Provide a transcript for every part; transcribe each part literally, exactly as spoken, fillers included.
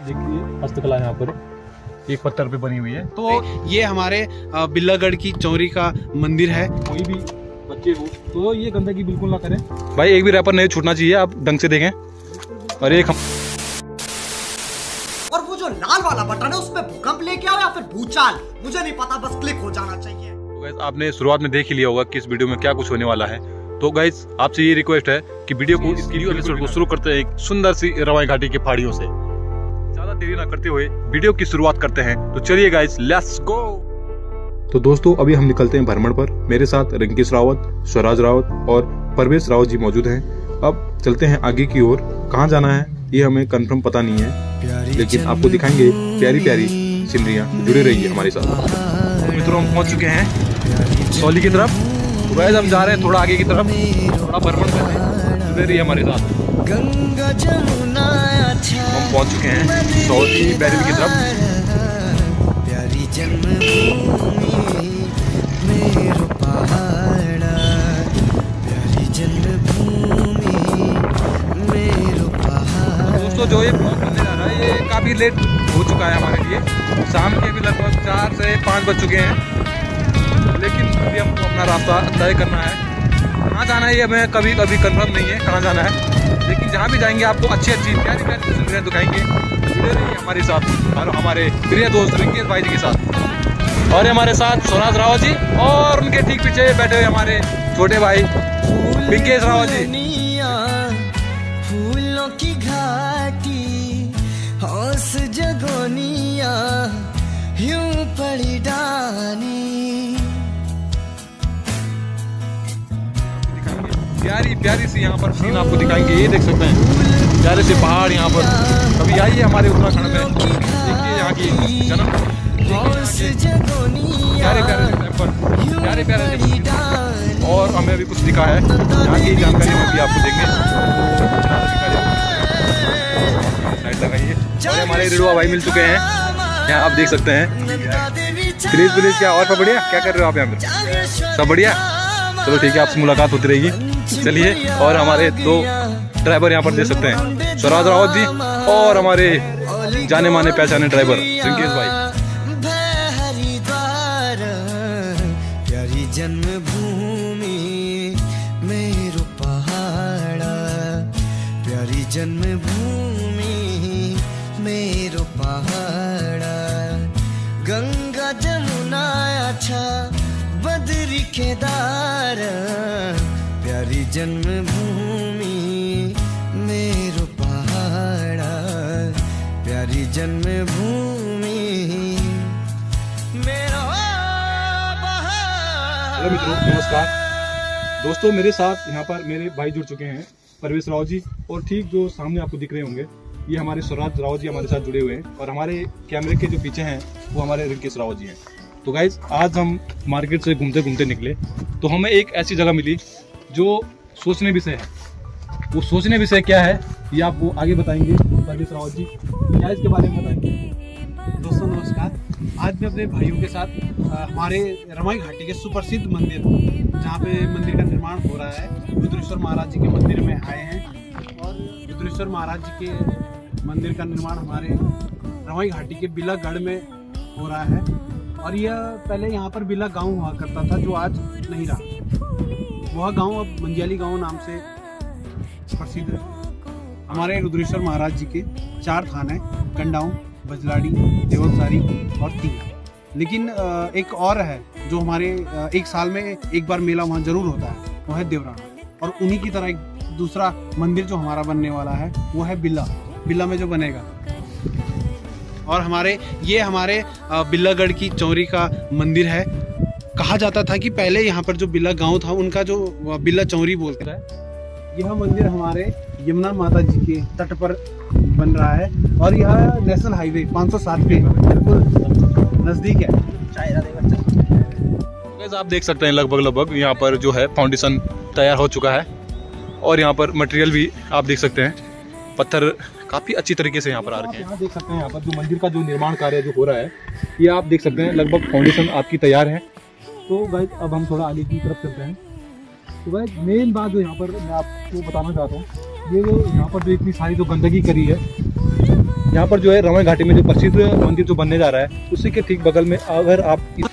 देखिए हस्तकला यहाँ पर एक पत्थर पे बनी हुई है। तो ये हमारे बिल्लागढ़ की चौरी का मंदिर है। कोई भी बच्चे हो तो ये गंदगी बिल्कुल ना करें भाई, एक भी रैपर नहीं छूटना चाहिए, आप ढंग से देखें। और एक हम... और वो जो लाल वाला बटन है उसमें भूकंप लेके आओ या फिर भूचाल, मुझे नहीं पता, बस क्लिक हो जाना चाहिए। तो गाइस आपने शुरुआत में देख ही लिया होगा कि इस वीडियो में क्या कुछ होने वाला है। तो गाइस आपसे ये रिक्वेस्ट है कि वीडियो को वीडियो को शुरू करते हैं एक सुंदर सी रवाई घाटी की पहाड़ियों से। ज्यादा देरी ना करते हुए वीडियो की शुरुआत करते हैं। तो चलिए गाइस लेट्स गो। तो दोस्तों अभी हम निकलते हैं भ्रमण पर। मेरे साथ रिंकेश रावत, स्वराज रावत और परवेश रावत जी मौजूद हैं। अब चलते हैं आगे की ओर। कहाँ जाना है ये हमें कंफर्म पता नहीं है, लेकिन आपको दिखाएंगे प्यारी प्यारी सीनरियाँ। जुड़े रहिए हमारे साथ। मित्रों हम पहुंच चुके हैं सौली की तरफ। तो गाइस हम जा रहे हैं थोड़ा आगे की तरफ, थोड़ा भ्रमण करते हैं। जुड़े रहिए हमारे साथ। हम पहुंच चुके हैं सौली बैरवी की तरफ। दोस्तों जो ये ब्लॉग बनने जा रहा है ये काफ़ी लेट हो चुका है हमारे लिए। शाम के भी लगभग चार से पाँच बज चुके हैं, लेकिन अभी हमको अपना रास्ता तय करना है। कहाँ जाना है ये हमें कभी कभी कंफर्म नहीं है कहाँ जाना है, लेकिन जहाँ भी जाएंगे आपको अच्छी अच्छी प्यारी प्यारी तस्वीरें दिखाएंगे। जुड़े रहिए हमारे साथ और हमारे प्रिय दोस्त रिंकेश भाई जी के साथ, और हमारे साथ स्वराज रावत जी, और उनके ठीक पीछे बैठे हुए हमारे छोटे भाई रिंकेश रावत जी। फूलों की घाटी हौस जगोनिया यूं पड़ी डानी। प्यारी प्यारी सी यहाँ पर सीन आपको दिखाएंगे। ये देख सकते हैं प्यारे से पहाड़ यहाँ पर। कभी आइए हमारे उत्तराखंड में, देखिए यहाँ की जन्म, प्यारे प्यारे टेम्पल, प्यारे प्यारे टेम्पल। और हमें अभी कुछ दिखा है यहाँ की जानकारी में भी आपको देंगे। साइड लगाइए। और हमारे रेडुआ भाई मिल चुके हैं यहाँ, आप देख सकते हैं। प्लीज प्लीज क्या और सब बढ़िया, क्या कर रहे हो आप यहाँ पे? सब बढ़िया, चलो ठीक है, आपसे मुलाकात होती रहेगी। चलिए, और हमारे दो ड्राइवर यहाँ पर देख सकते हैं, स्वराज रावत जी और हमारे जाने माने पहचाने ड्राइवर रिंकेश भाई। प्यारी जन्मभूमि मेरो पहाड़ा, प्यारी जन्मभूमि मेरो पहाड़ा। गंगा जमुना अच्छा बद्री केदार, प्यारी जन्मभूमि मेरो पहाड़ा, प्यारी जन्मभूमि मेरो पहाड़ा। हेलो मित्रों नमस्कार। दोस्तों मेरे साथ यहाँ पर मेरे भाई जुड़ चुके हैं, परवेश रावत जी, और ठीक जो सामने आपको दिख रहे होंगे ये हमारे स्वराज रावत जी हमारे साथ जुड़े हुए हैं, और हमारे कैमरे के जो पीछे हैं वो हमारे रिंकेश रावत जी हैं। तो गाइज आज हम मार्केट से घूमते घूमते निकले तो हमें एक ऐसी जगह मिली जो सोचने विषय है। वो सोचने विषय क्या है ये आपको आगे बताएंगे परवेश रावत जी। क्या इसके बारे में बताएंगे? दोस्तों नमस्कार। आज मैं अपने भाइयों के साथ आ, हमारे रवाई घाटी के सुप्रसिद्ध मंदिर जहाँ पे मंदिर का निर्माण हो रहा है, रुद्रेश्वर महाराज जी के मंदिर में आए हैं। और रुद्रेश्वर महाराज जी के मंदिर का निर्माण हमारे रवाई घाटी के बिल्लागढ़ में हो रहा है। और यह पहले यहाँ पर बिल्ला गांव हुआ करता था जो आज नहीं रहा। वह गांव अब मंजियाली गांव नाम से प्रसिद्ध है। हमारे रुद्रेश्वर महाराज जी के चार थान हैं, कंडाऊ, बजलाड़ी, देवलसारी और तीला। लेकिन एक और है जो हमारे एक साल में एक बार मेला वहाँ जरूर होता है, वो है देवराना। और उन्हीं की तरह एक दूसरा मंदिर जो हमारा बनने वाला है वो है बिल्ला बिल्ला में जो बनेगा। और हमारे ये हमारे बिल्लागढ़ की चौरी का मंदिर है। कहा जाता था कि पहले यहाँ पर जो बिल्ला गांव था उनका जो बिल्ला चौरी बोलते हैं। यह मंदिर हमारे यमुना माता जी के तट पर बन रहा है, और यह नेशनल हाईवे पाँच सौ सात पे बिल्कुल नजदीक है। तो आप देख सकते हैं लगभग लगभग यहाँ पर जो है फाउंडेशन तैयार हो चुका है, और यहाँ पर मटेरियल भी आप देख सकते हैं, पत्थर काफी अच्छी तरीके से यहाँ पर आ रखे हैं। यहाँ देख सकते हैं यहाँ पर जो मंदिर का जो निर्माण कार्य जो हो रहा है ये आप देख सकते हैं लगभग फाउंडेशन आपकी तैयार है। तो गाइस अब हम थोड़ा आगे की तरफ चलते हैं। तो गाइस मेन बात जो यहाँ पर मैं आपको बताना चाहता हूँ, ये जो यहाँ पर जो इतनी सारी जो गंदगी करी है यहाँ पर जो है रवाई घाटी में जो प्रसिद्ध मंदिर जो बनने जा रहा है उसी के ठीक बगल में अगर आप इस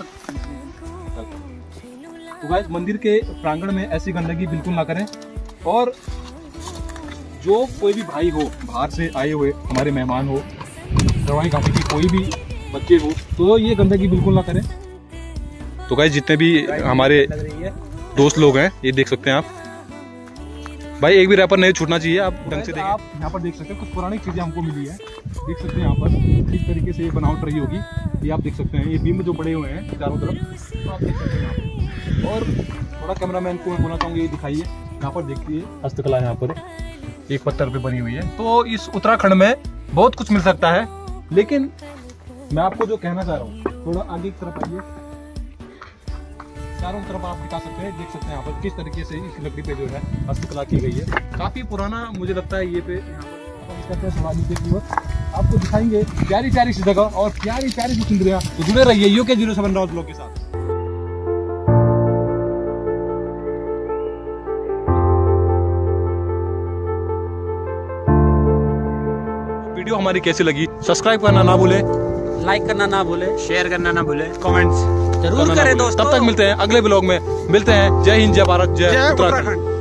तो गाइस मंदिर के प्रांगण में ऐसी गंदगी बिल्कुल ना करें। और जो कोई भी भाई हो, बाहर से आए हुए हमारे मेहमान हो, रवाई घाटी के कोई भी बच्चे हो, तो ये गंदगी बिल्कुल ना करें। तो गाइस जितने भी हमारे दोस्त लोग हैं ये देख सकते हैं आप। भाई एक भी रैपर नहीं छूटना चाहिए, आप ढंग से देखें। आप यहाँ पर देख सकते हैं कुछ पुरानी चीजें हमको मिली है, देख सकते हैं यहाँ पर किस तरीके से ये बनावट रही होगी, ये आप देख सकते हैं। ये बीम जो पड़े हुए हैं चारों तरफ, तो आप देख सकते हैं यहाँ पर। और थोड़ा कैमरामैन को मैं बोलना चाहूँगी, ये दिखाइए यहाँ पर, देखिए हस्तकला यहाँ पर एक पत्थर पे बनी हुई है। तो इस उत्तराखंड में बहुत कुछ मिल सकता है, लेकिन मैं आपको जो कहना चाह रहा हूँ, थोड़ा आगे की तरफ आइए, चारों तरफ आप दिखा सकते हैं, देख सकते हैं यहाँ पर किस तरीके से इस लकड़ी पे जो है हस्तकला की गई है। काफी पुराना मुझे लगता है ये पे। आपको दिखाएंगे प्यारी प्यारी सी जगह और प्यारी प्यारी सी सुंदरियां। तो जुड़े रहिए UK zero seven Raut blog के साथ। वीडियो हमारी कैसी लगी सब्सक्राइब करना ना भूले, लाइक करना ना भूले, शेयर करना ना भूले, कमेंट्स जरूर करें दोस्तों। तब तक मिलते हैं अगले ब्लॉग में। मिलते हैं। जय हिंद, जय भारत, जय उत्तराखंड।